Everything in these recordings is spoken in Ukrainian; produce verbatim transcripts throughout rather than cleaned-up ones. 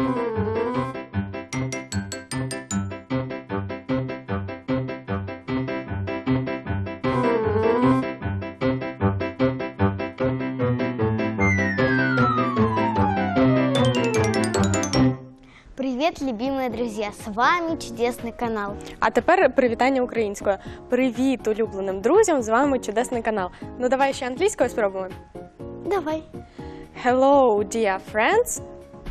Привет, любимые друзья! С вами чудесний канал. А тепер привітання українською. Привіт улюбленим друзям, з вами чудесний канал. Ну давай ще англійською спробуємо. Давай. Hello, dear friends.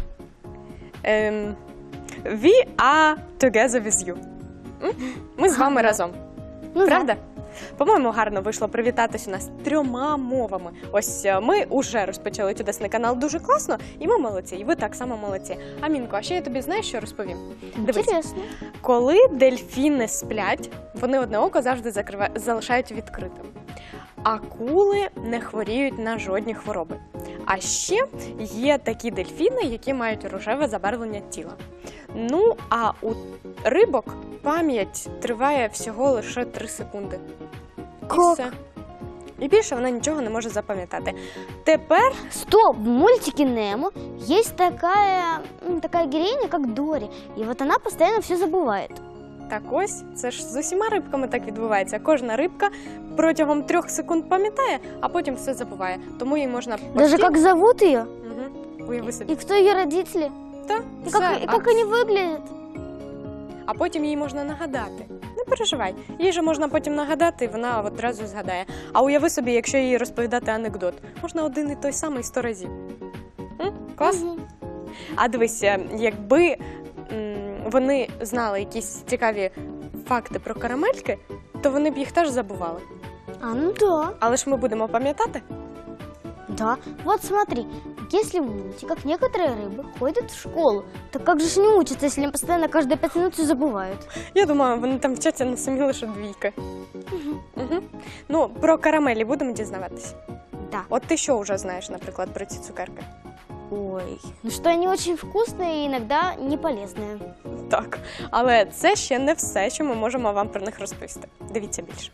Um, we are together with you. М? Ми з вами разом. Ну, Правда? По-моєму, гарно вийшло привітатись у нас трьома мовами. Ось ми вже розпочали чудесний канал дуже класно, і ми молодці, і ви так само молодці. Амінко, а ще я тобі, знаєш, що розповім? Інтересно. Коли дельфіни сплять, вони одне око завжди закривають, залишають відкритим. Акули не хворіють на жодні хвороби. А ще є такі дельфіни, які мають рожеве забарвлення тіла. Ну, а у рибок пам'ять триває всього лише три секунди. І Как? все. І більше вона нічого не може запам'ятати. Тепер... Стоп! В мультике Немо есть такая, м, такая героиня, как Дори. И вот она постоянно все забывает. Так ось, це ж з усіма рибками так відбувається. Кожна рибка протягом трьох секунд пам'ятає, а потім все забуває. Тому їй можна постійно... Даже как зовут ее? Угу. Уяви собі. И кто ее родители? Та, И все. как, и как а... они выглядят? а потім їй можна нагадати. Не переживай, їй же можна потім нагадати, і вона одразу згадає. А уяви собі, якщо їй розповідати анекдот, можна один і той самий сто разів. М? Клас? Мгм. А дивися, якби м, вони знали якісь цікаві факти про карамельки, то вони б їх теж забували. А, ну да. Але ж ми будемо пам'ятати. Да. Вот смотри, если в мультиках некоторые рыбы ходят в школу, то как же ж не учатся, если они постоянно каждые пять минут все забывают? Я думаю, вони там вчаться на самі лише двійки. Угу. Ну, про карамелі будемо дізнаватися. Да. От ти що вже знаєш, наприклад, про ці цукерки? Ой, ну что они очень вкусные и иногда не полезные. Так, але це ще не все, що ми можемо вам про них розповісти. Дивіться більше.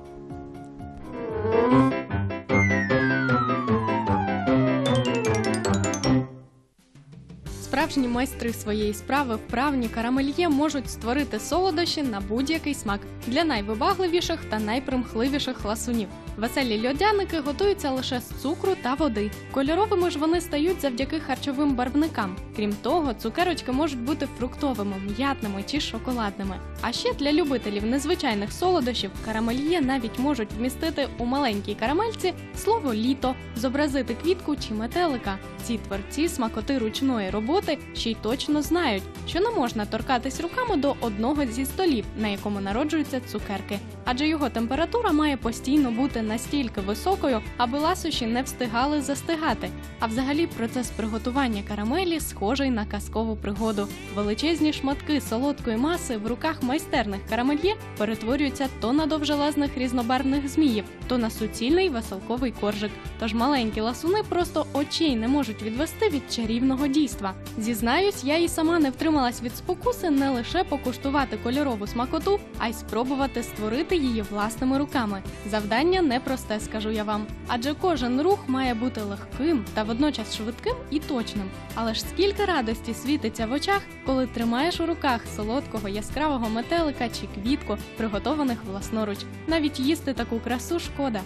Справжні майстри своєї справи, вправні карамельє, можуть створити солодощі на будь-який смак для найвибагливіших та найпримхливіших ласунів. Веселі льодяники готуються лише з цукру та води. Кольоровими ж вони стають завдяки харчовим барвникам. Крім того, цукерочки можуть бути фруктовими, м'ятними чи шоколадними. А ще для любителів незвичайних солодощів карамельє навіть можуть вмістити у маленькій карамельці слово «літо», зобразити квітку чи метелика. Ці творці смакоти ручної роботи ще й точно знають, що не можна торкатись руками до одного зі столів, на якому народжуються цукерки. Адже його температура має постійно бути настільки високою, аби ласощі не встигали застигати. А взагалі процес приготування карамелі схожий на казкову пригоду. Величезні шматки солодкої маси в руках майстерних карамельє перетворюються то на довжелезних різнобарвних зміїв, то на суцільний веселковий коржик. Тож маленькі ласуни просто очей не можуть відвести від чарівного дійства. Зізнаюсь, я і сама не втрималась від спокуси не лише покуштувати кольорову смакоту, а й спробувати створити її власними руками. Завдання непросте, скажу я вам. Адже кожен рух має бути легким та водночас швидким і точним. Але ж скільки радості світиться в очах, коли тримаєш у руках солодкого яскравого метелика чи квітку, приготованих власноруч. Навіть їсти таку красу шкода.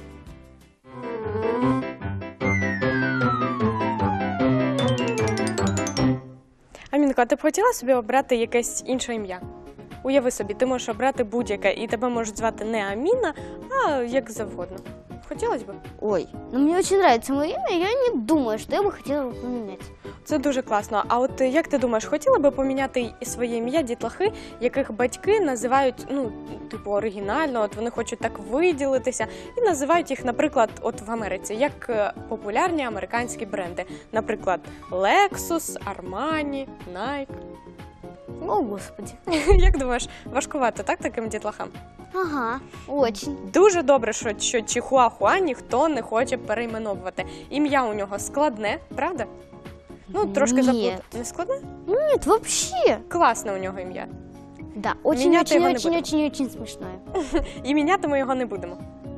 Амінко, а ти б хотіла собі обрати якесь інше ім'я? Уяви собі, ти можеш обрати будь-яке, і тебе можуть звати не Аміна, а як завгодно. Хотілося б? Ой, ну мне очень нравится мое имя, и я не думаю, что я бы хотела его поменять. Це дуже класно. А от як ти думаєш, хотіла би поміняти і своє ім'я дітлахи, яких батьки називають, ну, типу, оригінально, от вони хочуть так виділитися, і називають їх, наприклад, от в Америці, як е, популярні американські бренди. Наприклад, Lexus, Armani, Nike. О, Господи. Як думаєш, важкувато, так, таким дітлахам? Ага, очень. Дуже добре, що, що Чихуахуа ніхто не хоче перейменовувати. Ім'я у нього складне, правда? Ну, трошки Ні. заплутати. Не складне? Нет, вообще. Класне у нього ім'я. Да, Менять его не будем. очень-очень-очень-очень смешное. І міняти ми його не будемо.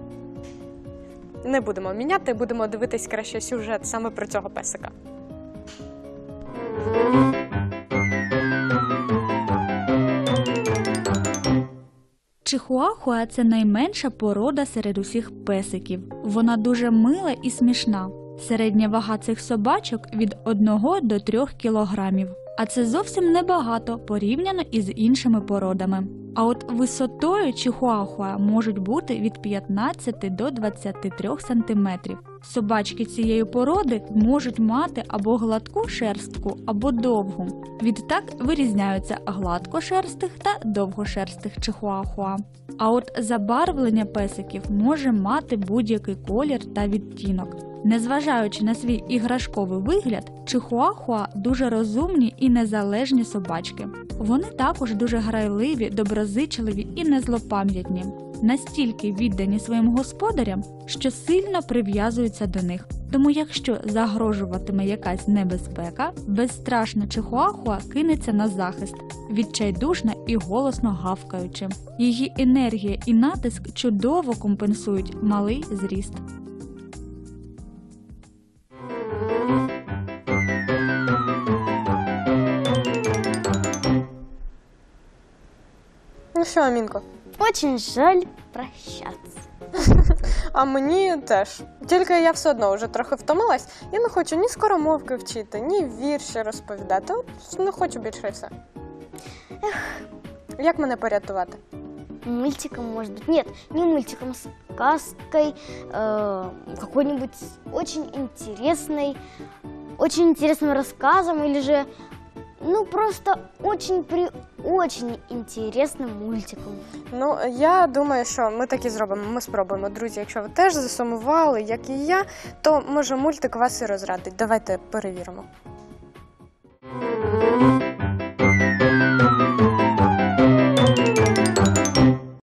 Не будемо міняти, будемо дивитись краще сюжет саме про цього песика. Чихуахуа – це найменша порода серед усіх песиків. Вона дуже мила і смішна. Середня вага цих собачок від одного до трьох кілограмів. А це зовсім небагато порівняно із іншими породами. А от висотою чихуахуа можуть бути від п'ятнадцяти до двадцяти трьох сантиметрів. Собачки цієї породи можуть мати або гладку шерстку, або довгу. Відтак вирізняються гладкошерстих та довгошерстих чихуахуа. А от забарвлення песиків може мати будь-який колір та відтінок. Незважаючи на свій іграшковий вигляд, чихуахуа дуже розумні і незалежні собачки. Вони також дуже грайливі, доброзичливі і незлопам'ятні. Настільки віддані своїм господарям, що сильно прив'язуються до них. Тому якщо загрожуватиме якась небезпека, безстрашна чихуахуа кинеться на захист, відчайдушна і голосно гавкаючи. Її енергія і натиск чудово компенсують малий зріст. Ну що, Амінко? Очень жаль прощаться. А мені теж. Тільки я все одно вже трохи втомилась і не хочу ні скоромовки вчити, ні вірші розповідати. От не хочу більше і все. Ех, як мене порятувати? Мультиком, может быть. Нет, не мультиком, сказкой, э, какой-нибудь очень интересной, очень интересным рассказом или же, ну, просто очень при очень интересным мультиком. Ну, я думаю, що ми так і зробимо. Ми спробуємо. Друзі, якщо ви теж засумували, як і я, то, може, мультик вас і розрадить. Давайте перевіримо.